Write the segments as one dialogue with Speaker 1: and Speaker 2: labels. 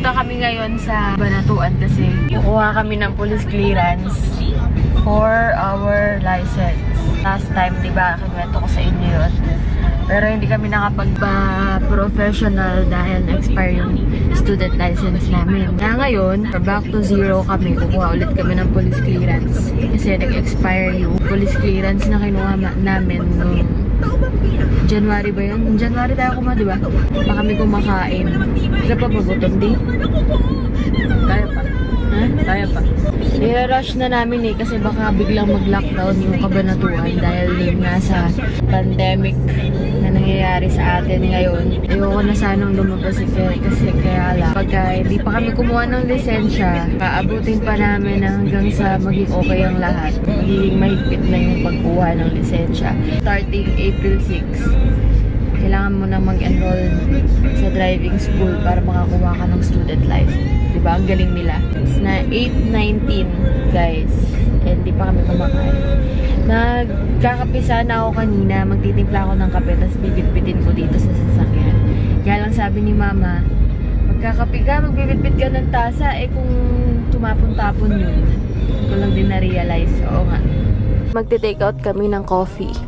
Speaker 1: Pupunta kami ngayon sa Banatuan kasi kukuha kami ng police clearance for our license. Last time, di ba, kinuwento ko sa inyo yun. Pero hindi kami nakapag-professional dahil na-expire yung student license namin. Kaya ngayon, back to zero kami. Kukuha ulit kami ng police clearance. Kasi nag-expire yung police clearance na kinuha namin noong January ba yun? January tayo kumain, di ba? Pa kami kumakain. Hindi pa magutom, di? Kaya pa. Ha? Kaya pa. I-rush na namin eh kasi baka biglang mag-lockdown yung Kabanatuan dahil yun nga sa pandemic na nangyayari sa atin ngayon. Ayoko na sanang lumabas kasi kaya lang. Pagka hindi pa kami kumuha ng lisensya, kaabutin pa namin hanggang sa maging okay ang lahat. Magiging mahigpit na yung pagkuha ng lisensya. Starting April 6, kailangan mo na mag-enroll sa driving school para makakuha ka ng student license. Diba? Ang galing nila. It's na 8:19, guys. And di pa kami kumakain. Nagkakape sana ako kanina. Magtitimpla ako ng kape, tapos bibitbitin ko dito sa sasakyan. Kaya lang sabi ni Mama, magkakape ka, magbibitbit ka ng tasa. Eh kung tumapon-tapon yun, hindi ko lang din na-realize. Oo nga. Magte-take out kami ng coffee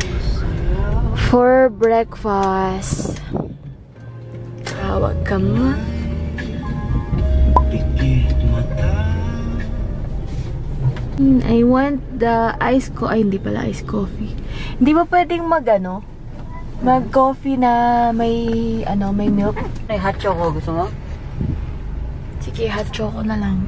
Speaker 1: for breakfast. Tawag ka mo. I want the iced coffee. Ay, hindi pala iced coffee. Hindi ba pwedeng mag-coffee na may, may milk?
Speaker 2: Ay, hot choco. Gusto mo?
Speaker 1: Sige, hot choco na lang.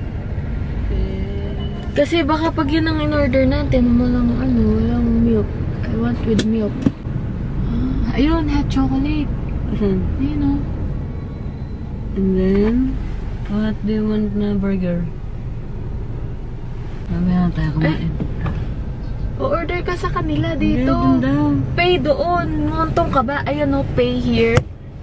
Speaker 1: Kasi baka pag yun ang in-order natin, walang milk. I want with milk. Ayun, hot chocolate. Ayun o.
Speaker 2: And then, what do you want na burger? Mamaya na tayo kumain.
Speaker 1: O-order ka sa kanila dito. Pay doon. Montong ka ba? Ayan o, pay here.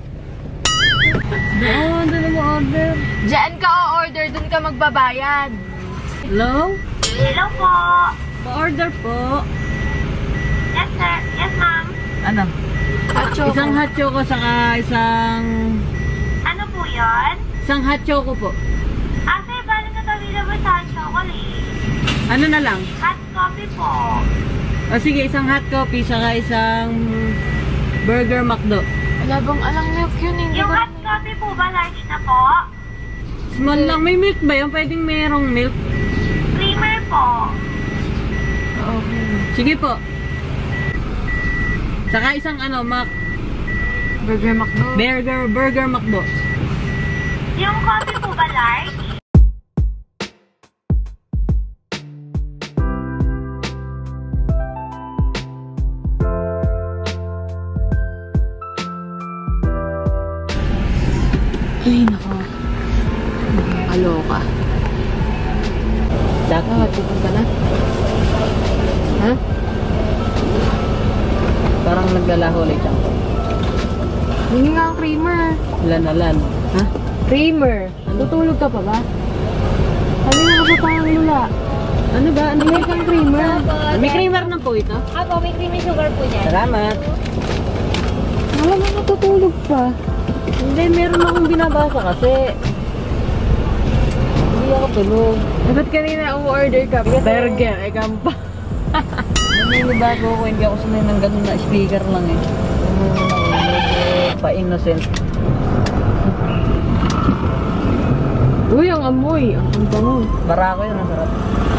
Speaker 2: Doon na mo-order.
Speaker 1: Diyan ka o-order. Doon ka magbabayad.
Speaker 2: Hello?
Speaker 3: Hello po.
Speaker 2: Pa-order po.
Speaker 3: Yes, sir. Yes, ma'am.
Speaker 2: Ano?
Speaker 1: Hot choco.
Speaker 2: Isang hot choco saka isang...
Speaker 3: Ano po yun?
Speaker 2: Isang hot choco po.
Speaker 3: Sir, bali na available sa hot chocolate.
Speaker 2: Ano na lang?
Speaker 3: Hot coffee po.
Speaker 2: O sige, isang hot coffee saka isang burger McDo.
Speaker 1: Wala bang alang milk yun? Hindi
Speaker 3: Yung
Speaker 1: ko...
Speaker 3: hot coffee po ba large na po?
Speaker 2: Small lang. May milk ba yun? Pwedeng merong milk?
Speaker 3: Creamer po.
Speaker 1: Okay.
Speaker 2: Sige po. Saka isang
Speaker 1: Burger McDo.
Speaker 2: Burger McDo.
Speaker 3: Yung coffee po ba large?
Speaker 1: Ay, nako. Nakakaloka.
Speaker 2: Bakit?
Speaker 1: Pupunta na? Ha?
Speaker 2: Parang naglalaho ulit ako.
Speaker 1: Hindi nga ang creamer.
Speaker 2: Lan. Ha?
Speaker 1: Creamer. Tutulog ka pa ba? Sabi na ako pa ang lula.
Speaker 2: Ano ba? Ano
Speaker 1: Hindi kang creamer.
Speaker 2: May creamer na po ito?
Speaker 3: Apo, may creamy sugar po dyan.
Speaker 2: Salamat.
Speaker 1: Wala na natutulog pa.
Speaker 2: Hindi, meron akong binabasa kasi. Hindi ako tulog.
Speaker 1: Dapat kanina umorder ka.
Speaker 2: Burger, kampa. Naninibago ko, hindi ako sanay ng ganun na speaker lang eh. Pa-innocent.
Speaker 1: Uy, ang amoy. Ang bango.
Speaker 2: Barako yun, ang sarap.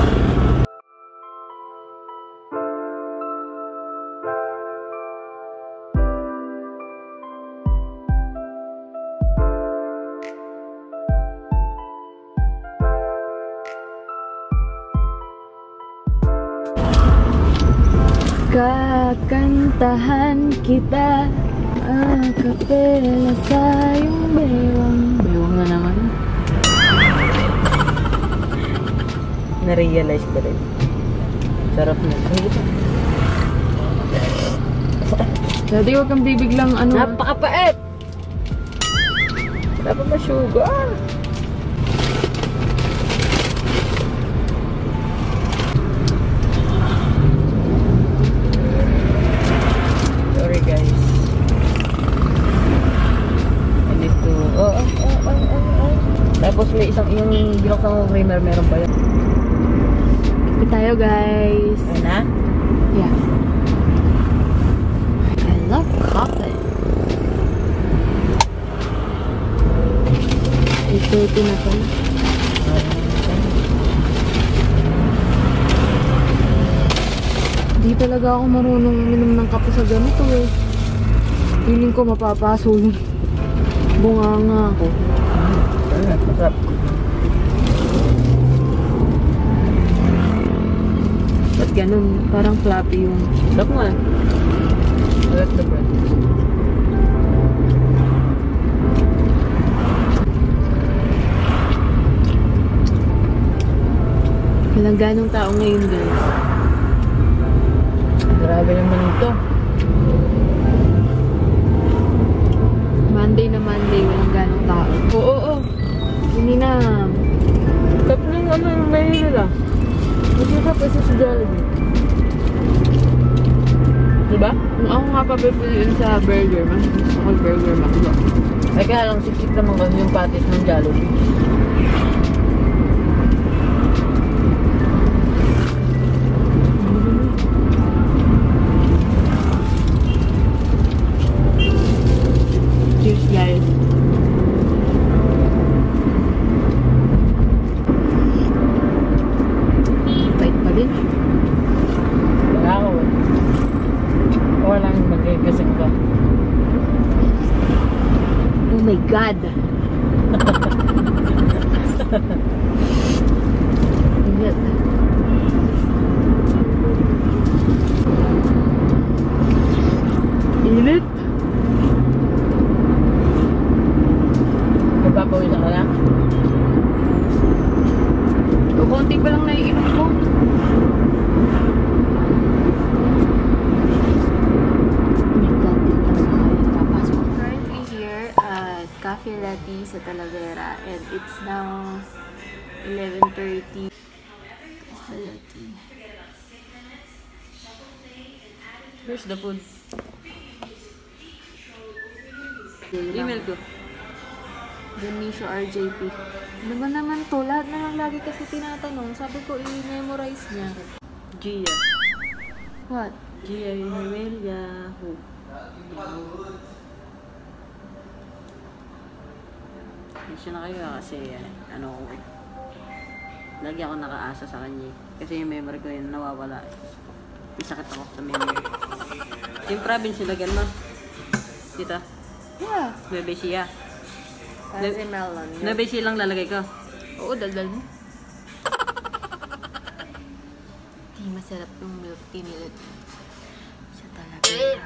Speaker 1: Kakantahan kita kapela sa iyong bewang.
Speaker 2: Bewang na naman. Na-realize ko rin. Sarap na.
Speaker 1: Dati huwag kang bibiglang
Speaker 2: Napakapait! Wala pa ma-sugar. Sorry guys. I need to... Oh. Binuksan ko creamer, meron ba yan?
Speaker 1: Ito tayo guys.
Speaker 2: Ayun na?
Speaker 1: Yeah. I love coffee. Ito na pala. Di talaga ako marunong minom ng kape sa ganito eh. Feeling ko mapapaso yung bunganga ako.
Speaker 2: Masarap.
Speaker 1: Ba't ganun? Parang floppy yung...
Speaker 2: Sarap mo eh. I like the bread.
Speaker 1: Walang ganong tao ngayon guys.
Speaker 2: Grabe naman ito.
Speaker 1: Monday na Monday, walang ganong tao. Oo. Hindi na.
Speaker 2: Tatlong ano yung menu nila. Hindi ka pa sa Jollibee. Diba?
Speaker 1: Kung ako nga papipiliin sa burger, mas gusto ko burger McDo.
Speaker 2: Ay kaya lang siksik naman kasi yung patis ng Jollibee.
Speaker 1: Cheers guys. Bait pa din.
Speaker 2: Wala ako eh. Walang magkikasing ka.
Speaker 1: Oh my God! Ingat. Init?
Speaker 2: Magpapawin ka na?
Speaker 1: O, konti pa lang naiinom ko. Currently here at Cafe Latte sa Talavera and it's now 11:30.
Speaker 2: Where's the food?
Speaker 1: Email ko. Denisio RJP. Ano ba naman to? Lahat na lang lagi kasi tinatanong. Sabi ko i-memorize niya.
Speaker 2: Gia.
Speaker 1: What?
Speaker 2: Gia Imelia. Who? Siya na kayo kasi ano ko eh. Lagi ako nakaasa sa kanya eh. Kasi yung memory ko yun nawawala eh. May sakit ako sa memory. Yung province nilagyan mo? Dito?
Speaker 1: Yeah.
Speaker 2: Bebe siya.
Speaker 1: Kasi melon.
Speaker 2: Bebe siya lang lalagay ko.
Speaker 1: Oo, daldal mo. Di masarap yung milk tea nila. Siya talaga.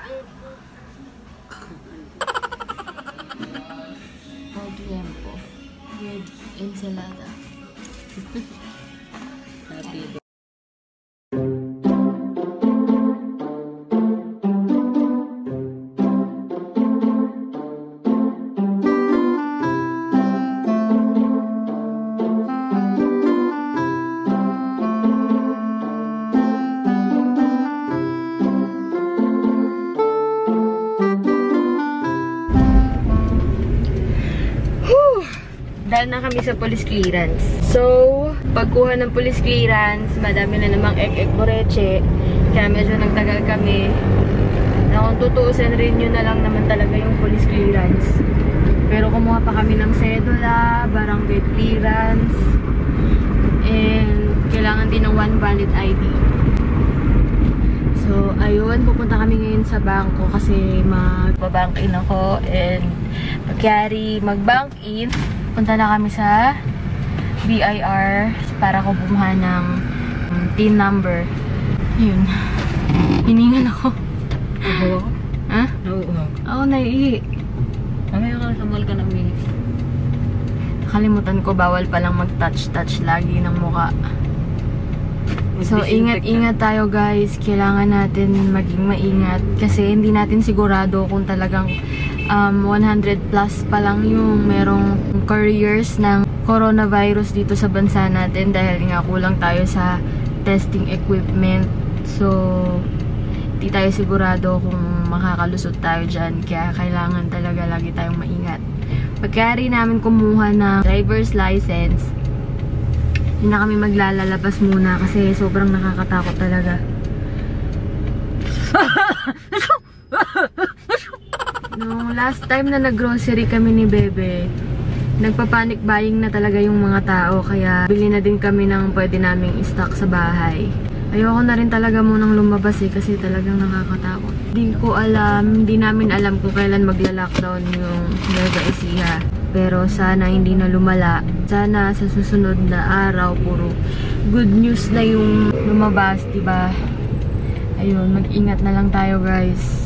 Speaker 1: Pau tiempo. With ensalada.
Speaker 2: Happy.
Speaker 1: Dahil na kami sa police clearance. So, pagkuha ng police clearance, madami na namang ek-ek-boreche. Kaya medyo nagtagal kami. Na kung tutuusin rin yun na lang naman talaga yung police clearance. Pero kumuha pa kami ng sedula, barangay clearance, and kailangan din ng one valid ID. So, ayun, pupunta kami ngayon sa bangko kasi magbabank in ako and pagkari mag-bank in, punta na kami sa BIR para ko bumuha ng TIN number. Yun. Hiningan ako.
Speaker 2: Oo.
Speaker 1: Ha?
Speaker 2: Oo.
Speaker 1: Ako naiihi.
Speaker 2: Mamaya ka sa mall ka na minutes.
Speaker 1: Nakalimutan ko, bawal palang mag-touch-touch lagi ng mukha. So, ingat-ingat tayo guys. Kailangan natin maging maingat kasi hindi natin sigurado kung talagang 100 plus pa lang yung merong couriers ng coronavirus dito sa bansa natin dahil nga kulang tayo sa testing equipment. So, hindi tayo sigurado kung makakalusot tayo dyan. Kaya kailangan talaga lagi tayong maingat. Pagkari namin kumuha ng driver's license, Hindi na kami maglalabas muna kasi sobrang nakakatakot talaga. Nung last time na nag-grocery kami ni Bebe, nagpa-panic buying na talaga yung mga tao, kaya bili na din kami ng pwede naming i-stock sa bahay. Ayoko na rin talaga munang lumabas kasi talagang nakakatakot. Hindi namin alam kung kailan magla-lockdown yung Nueva Ecija. Pero sana hindi na lumala. Sana sa susunod na araw puro good news na yung lumabas, diba? Ayun, mag-ingat na lang tayo guys.